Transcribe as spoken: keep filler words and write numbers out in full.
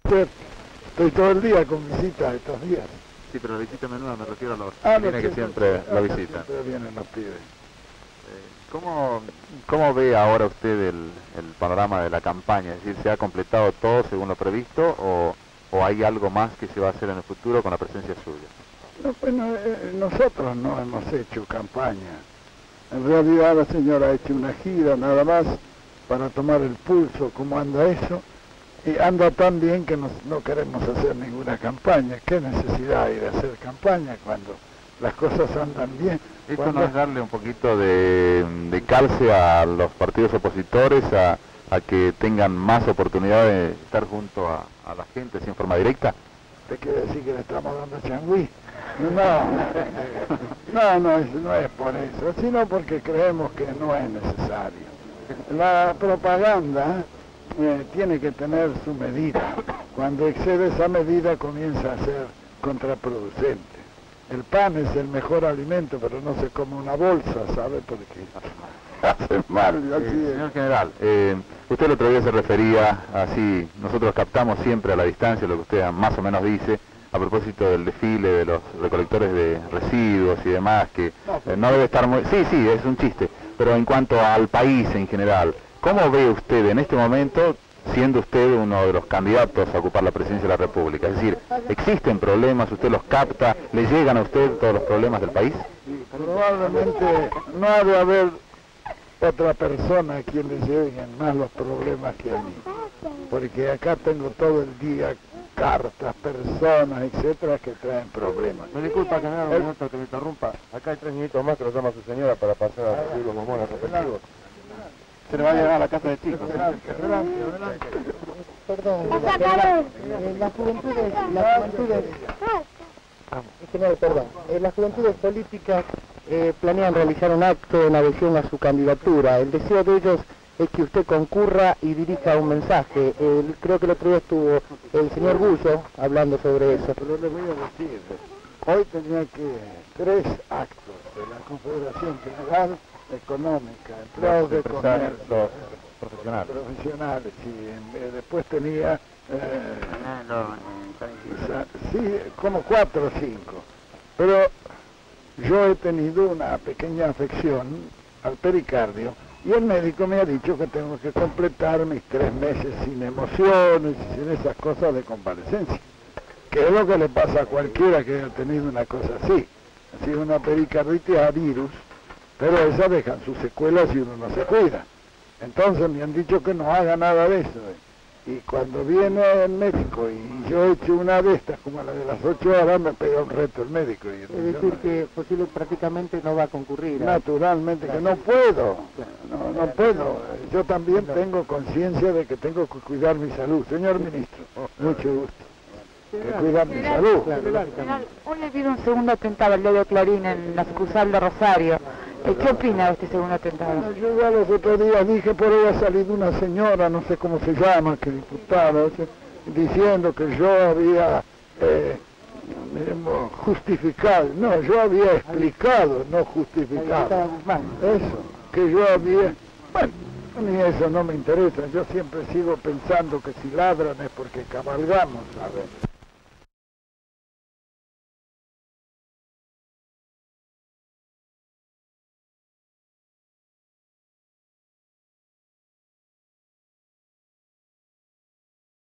usted. Estoy todo el día con visitas estos días. Sí, pero la visita menuda me refiero a los Ah, que vienen que siempre lo visitan. Siempre vienen los pibes. Eh, ¿Cómo, ¿Cómo ve ahora usted el, el panorama de la campaña? Es decir, ¿se ha completado todo según lo previsto o, o hay algo más que se va a hacer en el futuro con la presencia suya? No, bueno, eh, nosotros no hemos hecho campaña. En realidad la señora ha hecho una gira nada más para tomar el pulso, cómo anda eso, y anda tan bien que nos, no queremos hacer ninguna campaña. ¿Qué necesidad hay de hacer campaña cuando las cosas andan bien? ¿Esto Cuando... no es darle un poquito de, de calce a los partidos opositores a, a que tengan más oportunidad de estar junto a, a la gente sin forma directa? ¿Te quiere decir que le estamos dando changüí? No, no, no es, no es por eso, sino porque creemos que no es necesario. La propaganda eh, tiene que tener su medida. Cuando excede esa medida comienza a ser contraproducente. El pan es el mejor alimento, pero no se come una bolsa, ¿sabe? Porque hace mal. Así eh, señor general, eh, usted el otro día se refería, así, nosotros captamos siempre a la distancia lo que usted más o menos dice, a propósito del desfile de los recolectores de residuos y demás, que eh, no debe estar muy... Sí, sí, es un chiste, pero en cuanto al país en general, ¿cómo ve usted en este momento, siendo usted uno de los candidatos a ocupar la presidencia de la República? Es decir, ¿existen problemas? ¿Usted los capta? ¿Le llegan a usted todos los problemas del país? Probablemente no ha de haber otra persona a quien le lleguen más los problemas que a mí, porque acá tengo todo el día cartas, personas, etcétera, que traen problemas. Me disculpa, general, un minuto que me interrumpa. Acá hay tres minutos más que lo llama su señora para pasar a recibir los bombones respectivos. Se le va a llegar a la casa de chicos. Adelante, adelante, adelante. Perdón, la, eh, las juventudes, las juventudes, ah, general, perdón, eh, las juventudes políticas eh, planean realizar un acto en adhesión a su candidatura. El deseo de ellos es que usted concurra y dirija un mensaje. Eh, creo que el otro día estuvo el señor Bullo hablando sobre eso. Pero le voy a decir, hoy tenía que tres actos de la Confederación General Económica, empleados de comercio, los profesionales. profesionales, y eh, después tenía, eh, sí, como cuatro o cinco. Pero yo he tenido una pequeña afección al pericardio, y el médico me ha dicho que tengo que completar mis tres meses sin emociones y sin esas cosas de convalecencia, que es lo que le pasa a cualquiera que haya tenido una cosa así. Ha sido una pericarditis a virus, pero esas dejan sus secuelas si uno no se cuida. Entonces me han dicho que no haga nada de eso. Y cuando viene el médico y yo he hecho una de estas, como la de las ocho horas, me pega un reto el médico. Y es decir, no, que posible prácticamente no va a concurrir. Naturalmente que no puedo, no, no puedo. Yo también tengo conciencia de que tengo que cuidar mi salud. Señor ministro, mucho gusto. Que cuidar mi salud. Hoy le dieron un segundo atentado al diario Clarín en la sucursal de Rosario. ¿Qué opina de este segundo atentado? Yo ya los otros días dije, por ahí ha salido una señora, no sé cómo se llama, que diputada, diciendo que yo había eh, justificado, no, yo había explicado, no justificado. Eso, que yo había... Bueno, a mí eso no me interesa, yo siempre sigo pensando que si ladran es porque cabalgamos, ¿sabes?